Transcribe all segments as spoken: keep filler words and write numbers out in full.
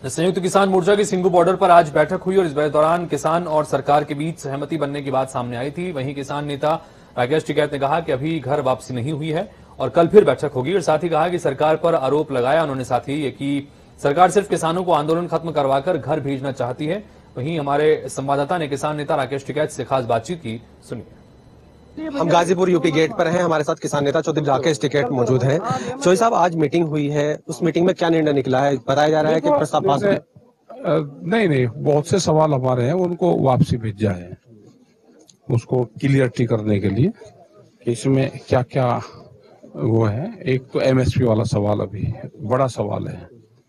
संयुक्त किसान मोर्चा की सिंगू बॉर्डर पर आज बैठक हुई और इस दौरान किसान और सरकार के बीच सहमति बनने की बात सामने आई थी। वहीं किसान नेता राकेश टिकैत ने कहा कि अभी घर वापसी नहीं हुई है और कल फिर बैठक होगी और साथ ही कहा कि सरकार पर आरोप लगाया उन्होंने साथ ही ये कि सरकार सिर्फ किसानों को आंदोलन खत्म करवाकर घर भेजना चाहती है। वहीं हमारे संवाददाता ने किसान नेता राकेश टिकैत से खास बातचीत की, सुनिए। हम गाजीपुर यूपी गेट पर हैं। हमारे साथ किसान नेता चौधरी राकेश टिकैत मौजूद हैं। चौधरी साहब, आज मीटिंग हुई है, उस मीटिंग में क्या निर्णय निकला है? बताया जा रहा है कि प्रस्ताव पास है। नहीं नहीं बहुत से सवाल हमारे हैं, उनको वापसी भेजा है उसको क्लियरिटी करने के लिए कि इसमें क्या क्या वो है। एक तो एमएसपी वाला सवाल अभी बड़ा सवाल है,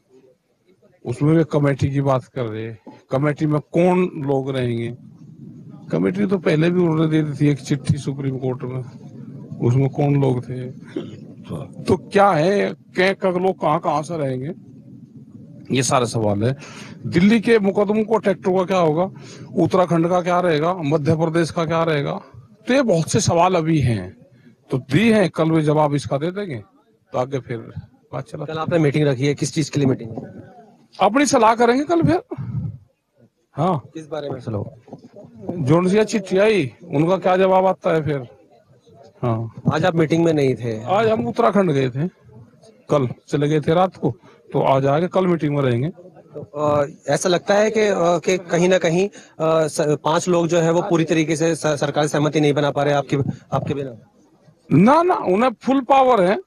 उसमें भी कमेटी की बात कर रहे हैं। कमेटी में कौन लोग रहेंगे? कमेटी तो पहले भी उन्होंने दे दी थी एक चिट्ठी सुप्रीम कोर्ट में, उसमें कौन लोग थे? तो क्या है, क्या लोग कहाँ कहाँ से रहेंगे, ये सारे सवाल है। दिल्ली के मुकदमों को ट्रैक्टर का क्या होगा, उत्तराखंड का क्या रहेगा, मध्य प्रदेश का क्या रहेगा? तो ये बहुत से सवाल अभी हैं, तो दी है, कल वे जवाब इसका दे देंगे तो आगे फिर बात चला। कल आपने मीटिंग रखी है, किस चीज के लिए मीटिंग है? अपनी सलाह करेंगे कल फिर। हाँ, किस बारे में सलाह? जोन सी चिट्ठी आई, उनका क्या जवाब आता है फिर। हाँ, आज आप मीटिंग में नहीं थे? आज हम उत्तराखंड गए थे, कल चले गए थे रात को, तो आज आगे कल मीटिंग में रहेंगे। तो आ, ऐसा लगता है कि, आ, कि कहीं ना कहीं आ, स, पांच लोग जो है वो पूरी तरीके से स, सरकार सहमति नहीं बना पा रहे आपके आपके बिना? ना ना, उन्हें फुल पावर है।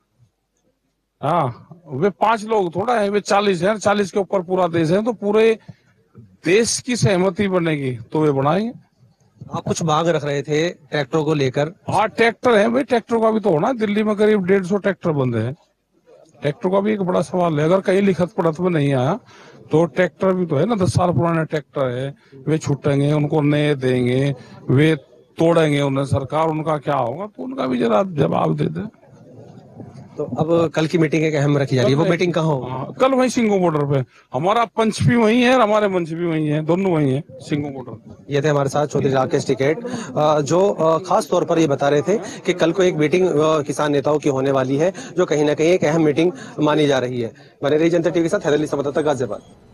हाँ, वे पांच लोग थोड़ा है, वे चालीस है, चालीस के ऊपर पूरा देश है, तो पूरे देश की सहमति बनेगी तो वे बनाएंगे। आप कुछ मांग रख रहे थे ट्रैक्टरों को लेकर? हाँ, ट्रैक्टर है भाई, ट्रैक्टर का भी तो होना। दिल्ली में करीब डेढ़ सौ ट्रैक्टर बंद है, ट्रैक्टर का भी एक बड़ा सवाल है। अगर कहीं लिखत पढ़त में नहीं आया तो ट्रैक्टर भी तो है ना, दस साल पुराने ट्रैक्टर है, वे छूटेंगे, उनको नए देंगे, वे तोड़ेंगे उन्हें सरकार, उनका क्या होगा? तो उनका भी जरा जवाब दे दे। तो अब कल की मीटिंग एक अहम रखी जा रही है, वो मीटिंग कहाँ होगी? कल वहीं सिंगू बॉर्डर पे। हमारा पंच भी वहीं है और हमारे मंच भी वहीं है, दोनों वहीं है सिंगू बॉर्डर। ये थे हमारे साथ चौधरी राकेश टिकैत, जो खास तौर पर ये बता रहे थे कि कल को एक मीटिंग किसान नेताओं की होने वाली है, जो कहीं ना कहीं एक अहम मीटिंग मानी जा रही है। बने रही जनता टीवी के साथ, हैदर अली संवाददाता, गाजियाबाद।